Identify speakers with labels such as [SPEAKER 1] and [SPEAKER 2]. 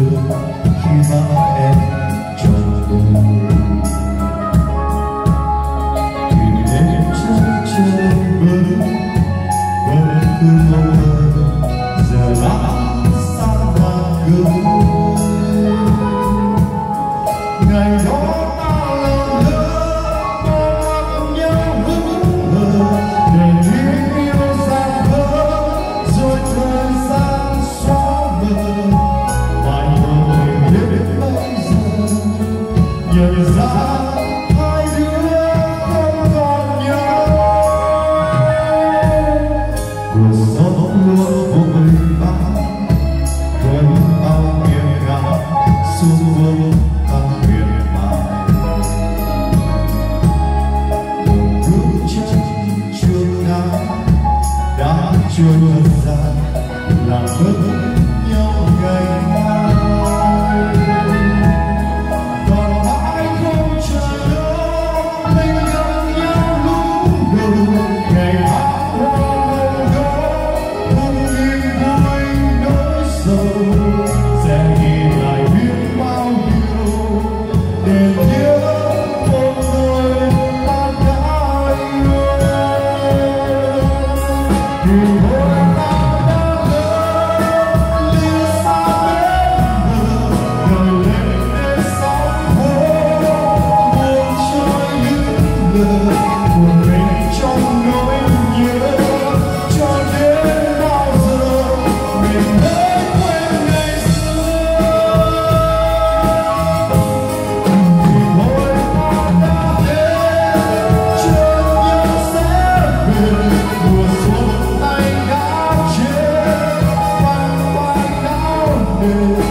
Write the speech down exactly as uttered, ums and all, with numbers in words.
[SPEAKER 1] khi mang em trong bụng. Tìm em trong trời bờ vẫn cứ mong mơ giờ đã xa vàng gương. Ngày đó ta lần nữa ôm nhau vững vờ để tiếng yêu xa vỡ rồi thời gian xóa mờ. Vài người biết bây giờ nhận ra hai đứa không còn nhau. Cuộc sống luôn vội vã quên bao nghiêng ngả xuống vương ta miệt mài. Một bước chân chưa ngã đã trôi thật ra làm mất nhau ngày mai. Còn mãi không chờ đó mình gặp nhau lúc đầu ngày hát hoa màu đó cùng niềm vui nỗi sầu sẽ ghi lại biết bao điều để nhớ một người ta đã yêu. Thì thôi ta đã lỡ ly xa bên bờ đời lên để sóng vỗ buồn trôi những lời của mình trong nỗi nhớ. Cho đến bao giờ mình mới quên ngày xưa. Thì thôi ta đã hết chân nhau sẽ về mùa xuân tay đã chết vang vai não nề.